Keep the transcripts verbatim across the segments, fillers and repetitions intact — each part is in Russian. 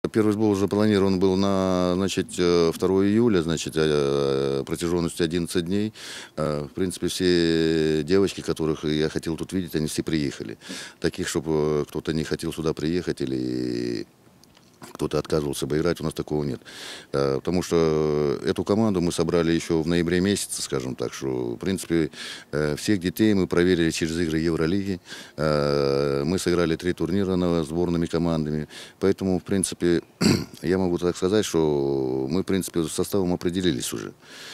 Первый сбор запланирован был на, значит, второго июля, значит, протяженностью одиннадцать дней. В принципе, все девочки, которых я хотел тут видеть, они все приехали. Таких, чтобы кто-то не хотел сюда приехать или кто-то отказывался бы играть, у нас такого нет. Потому что эту команду мы собрали еще в ноябре месяце, скажем так, что, в принципе, всех детей мы проверили через игры Евролиги. Мы сыграли три турнира с сборными командами. Поэтому, в принципе, я могу так сказать, что мы, в принципе, с составом определились уже.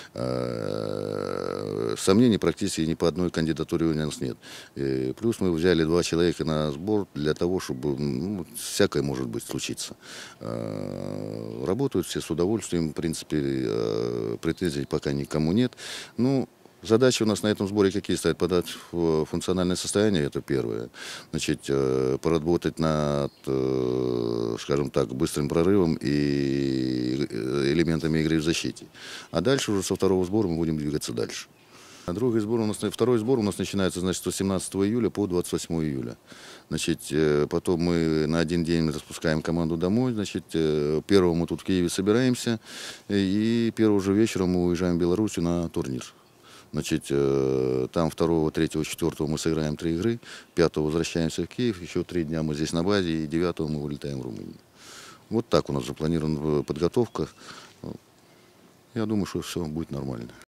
Сомнений практически ни по одной кандидатуре у нас нет. И плюс мы взяли два человека на сбор для того, чтобы, ну, всякое может быть случиться. Работают все с удовольствием, в принципе, претензий пока никому нет. Ну, задачи у нас на этом сборе какие стоят? Подать в функциональное состояние, это первое. Значит, поработать над, скажем так, быстрым прорывом и элементами игры в защите. А дальше уже со второго сбора мы будем двигаться дальше. А другой сбор у нас, второй сбор у нас начинается, значит, с семнадцатого июля по двадцать восьмое июля. Значит, потом мы на один день распускаем команду домой. Значит, первого мы тут в Киеве собираемся, и первого же вечера мы уезжаем в Белоруссию на турнир. Значит, там второго, третьего, четвертого мы сыграем три игры, пятого возвращаемся в Киев, еще три дня мы здесь на базе, и девятого мы вылетаем в Румынию. Вот так у нас запланирована подготовка. Я думаю, что все будет нормально.